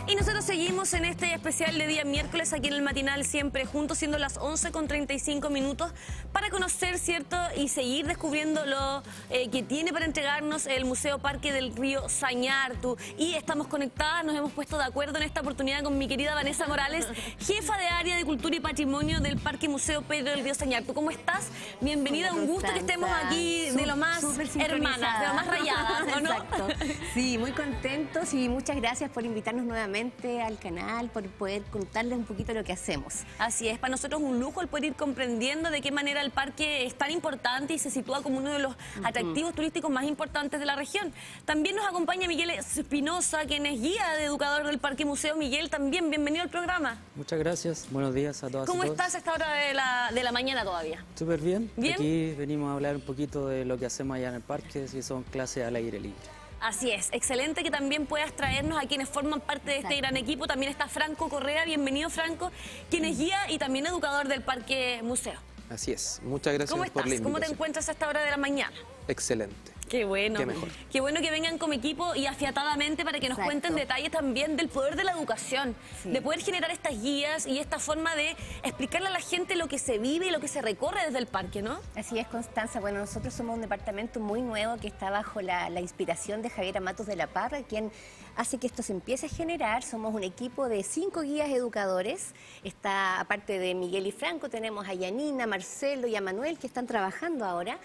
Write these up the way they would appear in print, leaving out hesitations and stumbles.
Y nosotros seguimos en este especial de día miércoles aquí en el matinal, siempre juntos, siendo las 11:35 minutos, para conocer, ¿cierto? Y seguir descubriendo lo que tiene para entregarnos el Museo Parque del Río Sañartu. Y estamos conectadas, nos hemos puesto de acuerdo en esta oportunidad con mi querida Vanessa Morales, jefa de área de Cultura y Patrimonio del Parque Museo Pedro del Río Sañartu. ¿Cómo estás? Bienvenida, un gusto que estemos aquí de lo más hermanas, de lo más rayadas, ¿o no? Exacto. Sí, muy contentos y muchas gracias por invitarnos nuevamente al canal, por poder contarles un poquito lo que hacemos. Así es, para nosotros es un lujo el poder ir comprendiendo de qué manera el parque es tan importante y se sitúa como uno de los atractivos turísticos más importantes de la región. También nos acompaña Miguel Espinosa, quien es guía de educador del Parque Museo. Miguel, también bienvenido al programa. Muchas gracias, buenos días a todas y ¿Cómo todos. estás a esta hora de la mañana todavía? Súper bien. ¿Bien? Aquí venimos a hablar un poquito de lo que hacemos allá en el parque, si son clases al aire libre. Así es, excelente que también puedas traernos a quienes forman parte de este gran equipo. También está Franco Correa, bienvenido Franco, quien es guía y también educador del Parque Museo. Así es, muchas gracias ¿Cómo por estás? la invitación. ¿Cómo te encuentras a esta hora de la mañana? Excelente. Qué bueno. Qué mejor. Qué bueno que vengan como equipo y afiatadamente para que nos cuenten detalles también del poder de la educación, de poder generar estas guías y esta forma de explicarle a la gente lo que se vive y lo que se recorre desde el parque, ¿no? Así es, Constanza. Bueno, nosotros somos un departamento muy nuevo que está bajo la inspiración de Javiera Matos de la Parra, quien hace que esto se empiece a generar. Somos un equipo de 5 guías educadores. Está, aparte de Miguel y Franco, tenemos a Yanina, Marcelo y a Manuel que están trabajando ahora.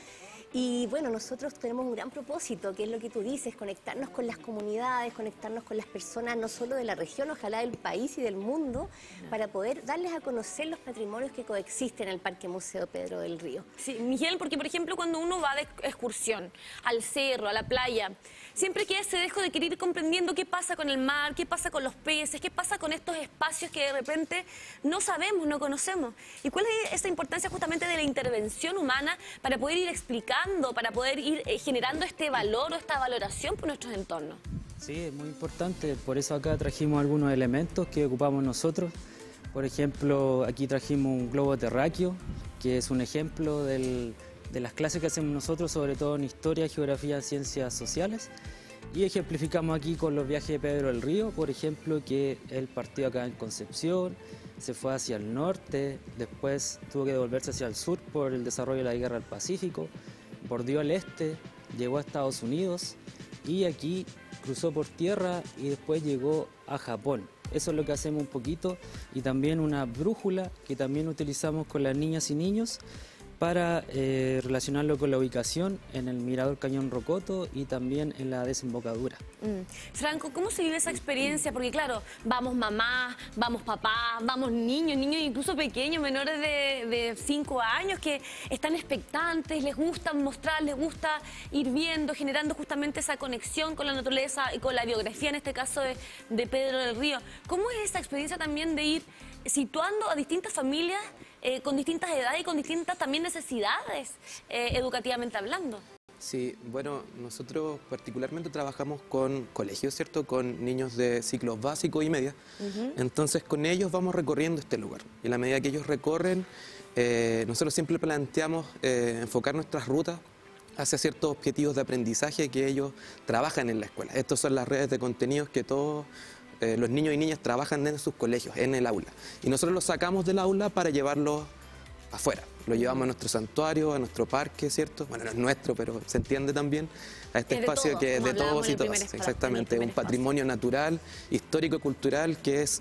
Y bueno, nosotros tenemos un gran propósito, que es lo que tú dices, conectarnos con las comunidades, conectarnos con las personas, no solo de la región, ojalá del país y del mundo, para poder darles a conocer los patrimonios que coexisten en el Parque Museo Pedro del Río. Sí, Miguel, porque por ejemplo cuando uno va de excursión al cerro, a la playa, siempre queda ese dejo de querer ir comprendiendo qué pasa con el mar, qué pasa con los peces, qué pasa con estos espacios que de repente no sabemos, no conocemos. ¿Y cuál es esa importancia justamente de la intervención humana para poder ir explicando, para poder ir generando este valor o esta valoración por nuestros entornos? Sí, es muy importante, por eso acá trajimos algunos elementos que ocupamos nosotros. Por ejemplo, aquí trajimos un globo terráqueo, que es un ejemplo de las clases que hacemos nosotros, sobre todo en historia, geografía, ciencias sociales. Y ejemplificamos aquí con los viajes de Pedro del Río, por ejemplo, que él partió acá en Concepción, se fue hacia el norte, después tuvo que devolverse hacia el sur por el desarrollo de la Guerra del Pacífico, bordeó el este, llegó a Estados Unidos y aquí cruzó por tierra y después llegó a Japón. Eso es lo que hacemos un poquito, y también una brújula que también utilizamos con las niñas y niños para relacionarlo con la ubicación en el Mirador Cañón Rocoto y también en la desembocadura. Franco, ¿cómo se vive esa experiencia? Porque claro, vamos mamás, vamos papás, vamos niños incluso pequeños, menores de 5 años, que están expectantes, les gusta mostrar, les gusta ir viendo, generando justamente esa conexión con la naturaleza y con la biografía, en este caso de Pedro del Río. ¿Cómo es esa experiencia también de ir situando a distintas familias con distintas edades y con distintas también necesidades educativamente hablando? Sí, bueno, nosotros particularmente trabajamos con colegios, ¿cierto? Con niños de ciclos básicos y media. Entonces, con ellos vamos recorriendo este lugar. Y a la medida que ellos recorren, nosotros siempre planteamos enfocar nuestras rutas hacia ciertos objetivos de aprendizaje que ellos trabajan en la escuela. Estas son las redes de contenidos que todos los niños y niñas trabajan en sus colegios, en el aula. Y nosotros los sacamos del aula para llevarlos afuera. Lo llevamos a nuestro santuario, a nuestro parque, ¿cierto? Bueno, no es nuestro, pero se entiende también, a este espacio que es de todos y todas. Exactamente, un patrimonio natural, histórico y cultural que es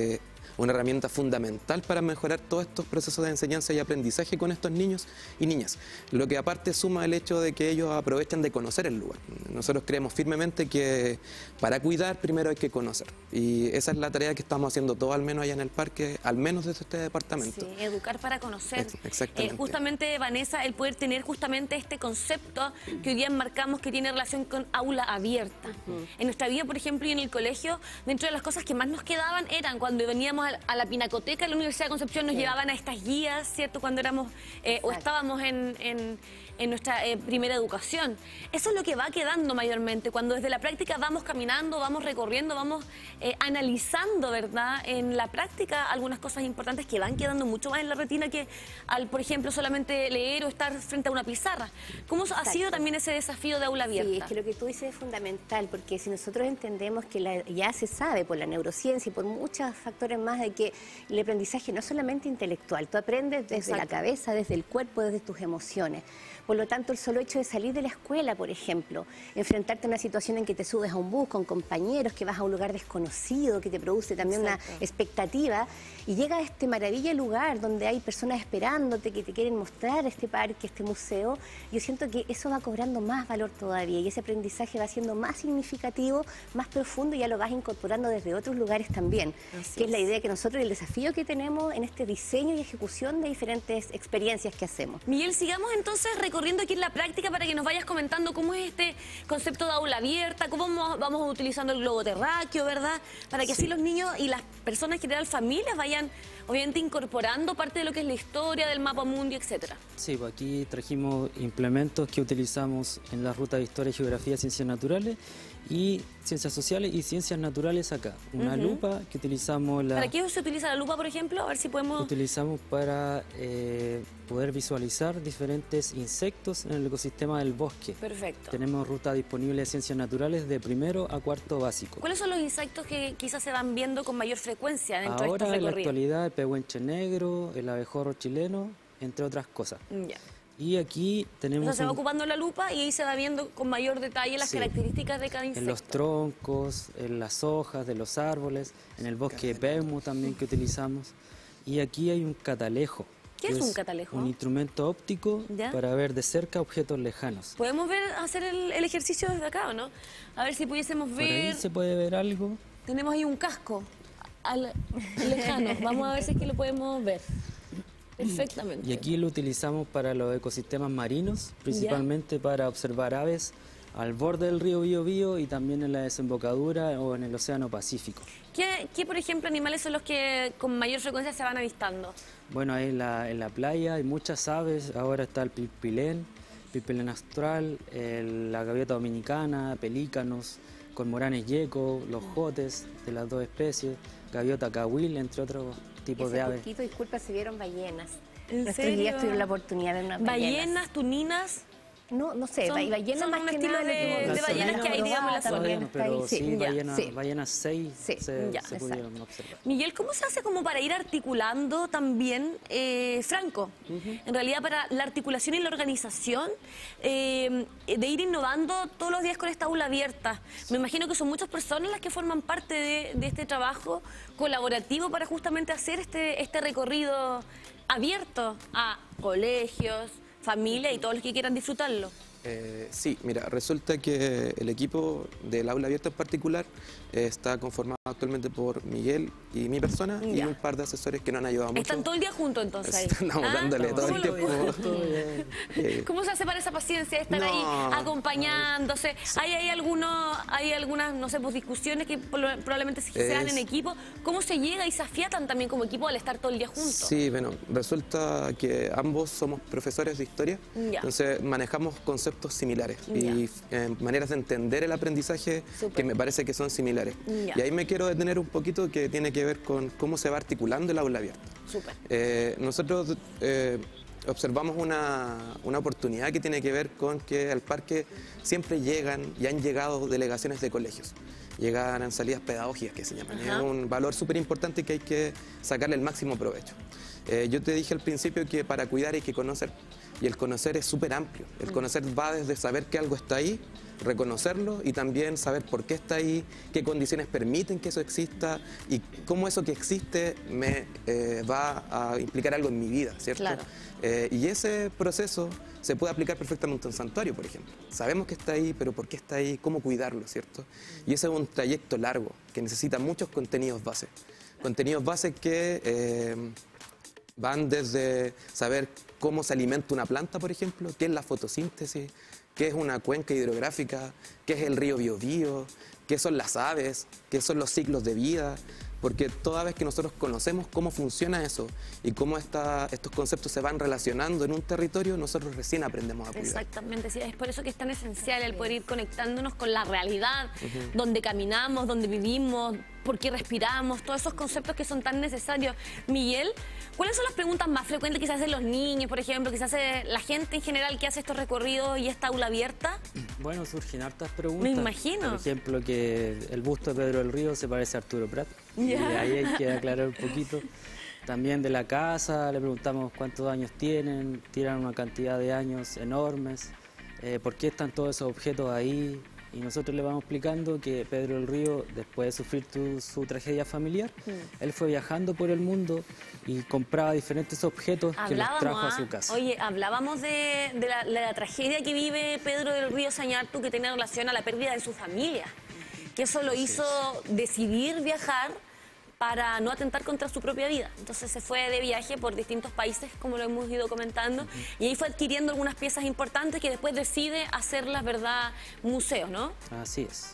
una herramienta fundamental para mejorar todos estos procesos de enseñanza y aprendizaje con estos niños y niñas. Lo que aparte suma el hecho de que ellos aprovechan de conocer el lugar. Nosotros creemos firmemente que para cuidar primero hay que conocer. Y esa es la tarea que estamos haciendo todos, al menos allá en el parque, al menos desde este departamento. Sí, educar para conocer. Exactamente. Justamente, Vanessa, el poder tener justamente este concepto que hoy día enmarcamos que tiene relación con aula abierta. En nuestra vida, por ejemplo, y en el colegio, dentro de las cosas que más nos quedaban eran cuando veníamos a la Pinacoteca, la Universidad de Concepción nos llevaban a estas guías, ¿cierto? Cuando éramos o estábamos en en nuestra primera educación. Eso es lo que va quedando mayormente, cuando desde la práctica vamos caminando, vamos recorriendo, vamos analizando, ¿verdad? En la práctica algunas cosas importantes que van quedando mucho más en la retina que al, por ejemplo, solamente leer o estar frente a una pizarra. ¿Cómo ha sido también ese desafío de aula abierta? Sí, es que lo que tú dices es fundamental, porque si nosotros entendemos que ya se sabe por la neurociencia y por muchos factores más de que el aprendizaje no es solamente intelectual, tú aprendes desde la cabeza, desde el cuerpo, desde tus emociones. Por lo tanto, el solo hecho de salir de la escuela, por ejemplo, enfrentarte a una situación en que te subes a un bus con compañeros, que vas a un lugar desconocido, que te produce también una expectativa, y llega a este maravilloso lugar donde hay personas esperándote, que te quieren mostrar este parque, este museo, yo siento que eso va cobrando más valor todavía y ese aprendizaje va siendo más significativo, más profundo y ya lo vas incorporando desde otros lugares también, que es la idea que nosotros, el desafío que tenemos en este diseño y ejecución de diferentes experiencias que hacemos. Miguel, sigamos entonces recorriendo aquí en la práctica para que nos vayas comentando cómo es este concepto de aula abierta, cómo vamos utilizando el globo terráqueo, ¿verdad? Para que así los niños y las personas en general, familias, vayan obviamente incorporando parte de lo que es la historia del mapa mundi, etcétera. Sí, pues aquí trajimos implementos que utilizamos en la ruta de Historia, Geografía, Ciencias Naturales y Ciencias Sociales y Ciencias Naturales acá. Una lupa que utilizamos... ¿Para qué se utiliza la lupa, por ejemplo? A ver si podemos... Utilizamos para poder visualizar diferentes insectos en el ecosistema del bosque. Perfecto. Tenemos ruta disponible de Ciencias Naturales de primero a cuarto básico. ¿Cuáles son los insectos que quizás se van viendo con mayor frecuencia dentro de estos Ahora, en la recorridos? actualidad, el pehuenche negro, el abejorro chileno, entre otras cosas. Ya. Y aquí tenemos... Entonces se va ocupando la lupa y ahí se va viendo con mayor detalle las características de cada insecto. En los troncos, en las hojas de los árboles, en el bosque de Peumo también que utilizamos. Y aquí hay un catalejo. ¿Qué es un catalejo? Un instrumento óptico para ver de cerca objetos lejanos. ¿Podemos hacer el ejercicio desde acá o no? A ver si pudiésemos ver... Por ahí se puede ver algo. Tenemos ahí un casco lejano. Vamos a ver si es que lo podemos ver. Perfectamente. Y aquí lo utilizamos para los ecosistemas marinos, principalmente para observar aves al borde del río Biobío y también en la desembocadura o en el Océano Pacífico. ¿Qué, por ejemplo, animales son los que con mayor frecuencia se van avistando? Bueno, ahí en la playa hay muchas aves, ahora está el pilpilén austral, la gaviota dominicana, pelícanos, cormoranes yeco, los jotes de las dos especies, gaviota cahuil, entre otros tipos de aves. Poquito, disculpa, se vieron ballenas. ¿En Nuestros serio? guías tuvieron la oportunidad de ver unas ballenas. ¿Ballenas, tuninas? No sé, ballenas son más un que estilo nada de ballenas que hay, digamos, en la zona. Pero sí, ballenas 6 se exacto. pudieron observar. Miguel, ¿cómo se hace como para ir articulando también, Franco? En realidad, para la articulación y la organización, de ir innovando todos los días con esta aula abierta. Me imagino que son muchas personas las que forman parte de este trabajo colaborativo para justamente hacer este recorrido abierto a colegios, familia y todos los que quieran disfrutarlo. Sí, mira, resulta que el equipo del aula abierta en particular está conformado actualmente por Miguel y mi persona y un par de asesores que nos han ayudado mucho. ¿Están todo el día juntos entonces ahí? Estamos dándole todo el tiempo. ¿Cómo se hace para esa paciencia de estar ahí acompañándose? ¿Hay algunas, no sé, pues discusiones que probablemente se dan en equipo? ¿Cómo se llega y se afiatan también como equipo al estar todo el día juntos? Sí, bueno, resulta que ambos somos profesores de historia, entonces manejamos conceptos similares y maneras de entender el aprendizaje que me parece que son similares. Y ahí me quiero detener un poquito, que tiene que ver con cómo se va articulando el aula abierta. Nosotros observamos una oportunidad que tiene que ver con que al parque siempre llegan y han llegado delegaciones de colegios. Llegan salidas pedagógicas que se llaman. Es un valor súper importante que hay que sacarle el máximo provecho. Yo te dije al principio que para cuidar hay que conocer, y el conocer es súper amplio. El conocer va desde saber que algo está ahí, reconocerlo y también saber por qué está ahí, qué condiciones permiten que eso exista y cómo eso que existe me va a implicar algo en mi vida, ¿cierto? Claro. Y ese proceso se puede aplicar perfectamente a un santuario, por ejemplo. Sabemos que está ahí, pero ¿por qué está ahí? ¿Cómo cuidarlo, cierto? Y ese es un trayecto largo que necesita muchos contenidos base. Contenidos base que van desde saber cómo se alimenta una planta, por ejemplo, qué es la fotosíntesis, qué es una cuenca hidrográfica, qué es el río Biobío, qué son las aves, qué son los ciclos de vida, porque toda vez que nosotros conocemos cómo funciona eso y cómo estos conceptos se van relacionando en un territorio, nosotros recién aprendemos a cuidar. Exactamente, sí, es por eso que es tan esencial el poder ir conectándonos con la realidad, donde caminamos, donde vivimos, por qué respiramos, todos esos conceptos que son tan necesarios. Miguel, ¿cuáles son las preguntas más frecuentes que se hacen los niños, por ejemplo, que se hace la gente en general que hace estos recorridos y esta aula abierta? Bueno, surgen hartas preguntas. Me imagino. Por ejemplo, que el busto de Pedro del Río se parece a Arturo Prat. Y ahí hay que aclarar un poquito. También de la casa, le preguntamos cuántos años tienen una cantidad de años enormes, por qué están todos esos objetos ahí. Y nosotros le vamos explicando que Pedro del Río, después de sufrir su tragedia familiar, él fue viajando por el mundo y compraba diferentes objetos que los trajo a su casa. Oye, hablábamos de la tragedia que vive Pedro del Río Sañartu, que tiene relación a la pérdida de su familia, que eso lo hizo decidir viajar para no atentar contra su propia vida. Entonces se fue de viaje por distintos países, como lo hemos ido comentando, y ahí fue adquiriendo algunas piezas importantes que después decide hacerlas, ¿verdad?, museos, ¿no? Así es.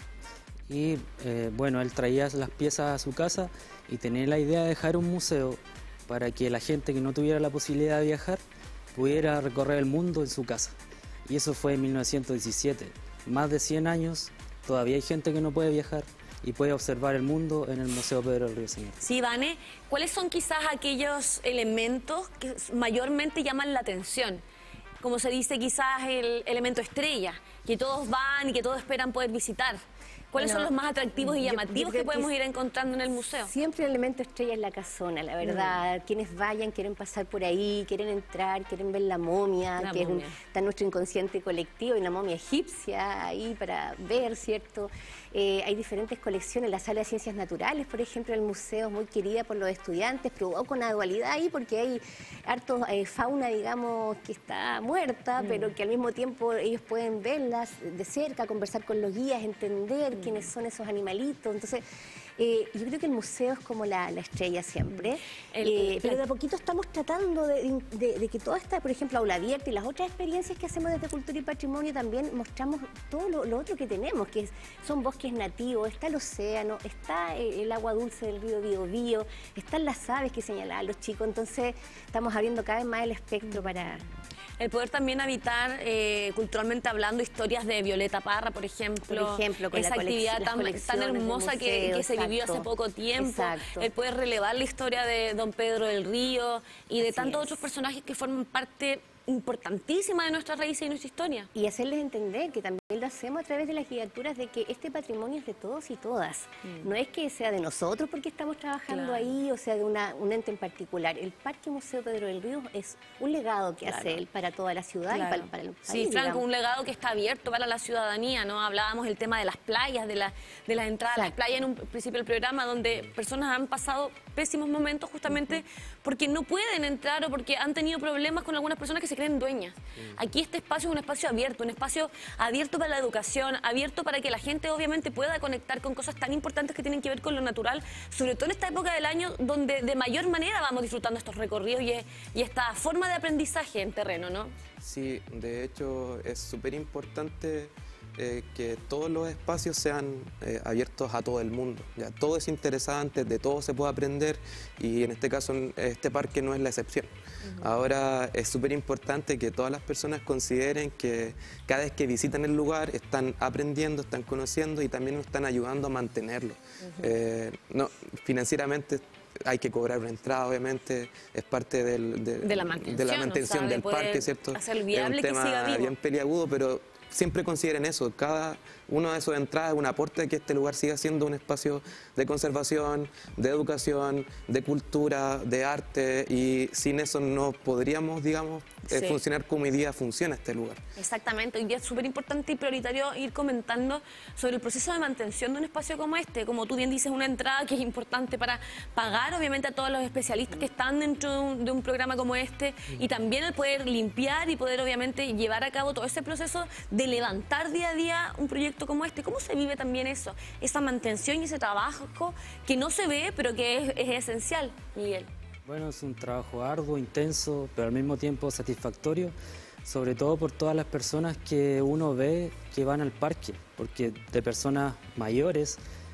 Y bueno, él traía las piezas a su casa y tenía la idea de dejar un museo para que la gente que no tuviera la posibilidad de viajar pudiera recorrer el mundo en su casa. Y eso fue en 1917. Más de 100 años, todavía hay gente que no puede viajar y puede observar el mundo en el Museo Pedro del Río Sañartu. Sí, Vane, ¿cuáles son quizás aquellos elementos que mayormente llaman la atención? Como se dice, quizás el elemento estrella, que todos van y que todos esperan poder visitar. ¿Cuáles son los más atractivos y llamativos que podemos ir encontrando en el museo? Siempre el elemento estrella es la casona, la verdad. Quienes vayan quieren pasar por ahí, quieren entrar, quieren ver la momia, está en nuestro inconsciente colectivo, y la momia egipcia ahí para ver, ¿cierto? Hay diferentes colecciones. La Sala de Ciencias Naturales, por ejemplo, el museo es muy querida por los estudiantes, probó con la dualidad ahí porque hay harto fauna, digamos, que está muerta, pero que al mismo tiempo ellos pueden verlas de cerca, conversar con los guías, entender quiénes son esos animalitos. Entonces, yo creo que el museo es como la estrella siempre, pero de a poquito estamos tratando de que toda esta, por ejemplo, aula abierta y las otras experiencias que hacemos desde Cultura y Patrimonio también mostramos todo lo otro que tenemos, que son bosques nativos, está el océano, está el agua dulce del río Biobío, están las aves que señalaban los chicos. Entonces estamos abriendo cada vez más el espectro para... El poder también habitar, culturalmente hablando, historias de Violeta Parra, por ejemplo con esa actividad tan hermosa que se vivió hace poco tiempo, el poder relevar la historia de don Pedro del Río y de tantos otros personajes que forman parte importantísima de nuestras raíces y nuestra historia. Y hacerles entender que también lo hacemos a través de las criaturas, de que este patrimonio es de todos y todas. No es que sea de nosotros porque estamos trabajando ahí, o sea, de un ente en particular. El Parque Museo Pedro del Río es un legado que hace él para toda la ciudad y para el país. Sí, Franco, digamos, un legado que está abierto para la ciudadanía, ¿no? Hablábamos del tema de las playas, de las entradas a las playas en un principio del programa, donde personas han pasado pésimos momentos justamente porque no pueden entrar o porque han tenido problemas con algunas personas que se creen dueñas. Aquí este espacio es un espacio abierto para la educación, abierto para que la gente obviamente pueda conectar con cosas tan importantes que tienen que ver con lo natural, sobre todo en esta época del año donde de mayor manera vamos disfrutando estos recorridos y esta forma de aprendizaje en terreno, ¿no? Sí, de hecho es súper importante que todos los espacios sean abiertos a todo el mundo. Ya, todo es interesante, de todo se puede aprender y en este caso este parque no es la excepción. Ahora es súper importante que todas las personas consideren que cada vez que visitan el lugar están aprendiendo, están conociendo y también nos están ayudando a mantenerlo. No, financieramente hay que cobrar una entrada, obviamente, es parte de la mantención, o sea, del parque, ¿cierto? Hacer viable es un tema bien peliagudo, pero siempre consideren eso, cada uno de esos entradas es un aporte a que este lugar siga siendo un espacio de conservación, de educación, de cultura, de arte, y sin eso no podríamos, digamos, funcionar como hoy día funciona este lugar. Exactamente, hoy día es súper importante y prioritario ir comentando sobre el proceso de mantención de un espacio como este, como tú bien dices, una entrada que es importante para pagar obviamente a todos los especialistas que están dentro de un programa como este, y también el poder limpiar y poder obviamente llevar a cabo todo ese proceso de levantar día a día un proyecto como este. ¿Cómo se vive también eso? Esa mantención y ese trabajo que no se ve, pero que es esencial, Miguel. Bueno, es un trabajo arduo, intenso, pero al mismo tiempo satisfactorio, sobre todo por todas las personas que uno ve que van al parque, porque de personas mayores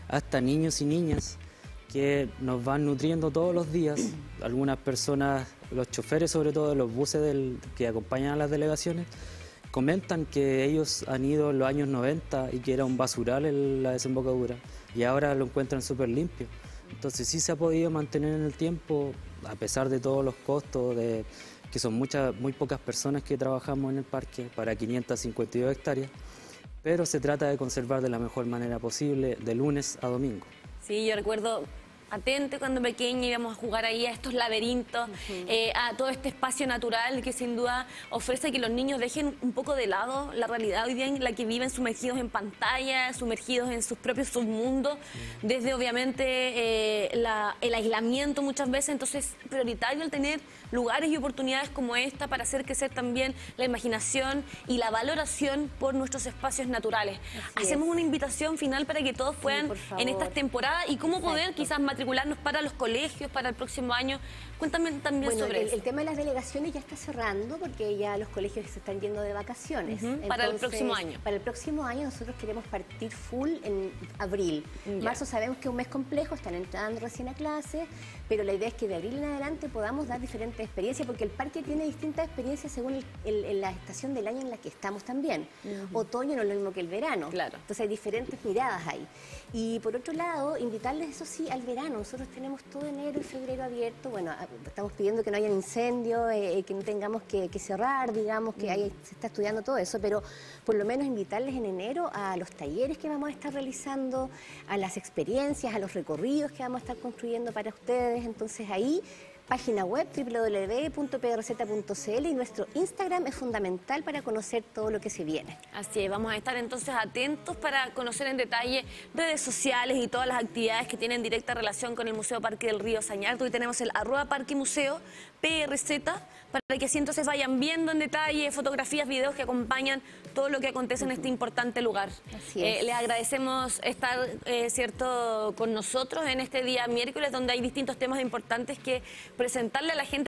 hasta niños y niñas que nos van nutriendo todos los días. Algunas personas, los choferes sobre todo de los buses que acompañan a las delegaciones, comentan que ellos han ido en los años 90 y que era un basural en la desembocadura y ahora lo encuentran súper limpio. Entonces sí se ha podido mantener en el tiempo, a pesar de todos los costos, que son muy pocas personas que trabajamos en el parque para 552 hectáreas, pero se trata de conservar de la mejor manera posible de lunes a domingo. Sí, yo recuerdo patente cuando pequeña íbamos a jugar ahí a estos laberintos, a todo este espacio natural que sin duda ofrece que los niños dejen un poco de lado la realidad hoy día en la que viven sumergidos en pantalla, sumergidos en sus propios submundos, desde obviamente el aislamiento muchas veces. Entonces es prioritario el tener lugares y oportunidades como esta para hacer crecer también la imaginación y la valoración por nuestros espacios naturales. Hacemos una invitación final para que todos puedan en estas temporadas y cómo poder quizás matricularnos para los colegios para el próximo año. Cuéntame también sobre eso. El tema de las delegaciones ya está cerrando porque ya los colegios se están yendo de vacaciones. Entonces, para el próximo año. Para el próximo año nosotros queremos partir full en abril. Marzo sabemos que es un mes complejo, están entrando recién a clases, pero la idea es que de abril en adelante podamos dar diferentes experiencias porque el parque tiene distintas experiencias según la estación del año en la que estamos también. Otoño no es lo mismo que el verano. Claro. Entonces hay diferentes miradas ahí. Y por otro lado, invitarles eso sí al verano. Nosotros tenemos todo enero y febrero abierto. Bueno, estamos pidiendo que no haya incendios, que no tengamos que cerrar, digamos, que se está estudiando todo eso, pero por lo menos invitarles en enero a los talleres que vamos a estar realizando, a las experiencias, a los recorridos que vamos a estar construyendo para ustedes. Entonces ahí, página web www.prz.cl y nuestro Instagram es fundamental para conocer todo lo que se viene. Así es, vamos a estar entonces atentos para conocer en detalle redes sociales y todas las actividades que tienen directa relación con el Museo Parque del Río Sañarto. Hoy tenemos el @parquemuseo PRZ para que así entonces vayan viendo en detalle fotografías, videos que acompañan todo lo que acontece en este importante lugar. Así es. Les agradecemos estar cierto con nosotros en este día miércoles donde hay distintos temas importantes que presentarle a la gente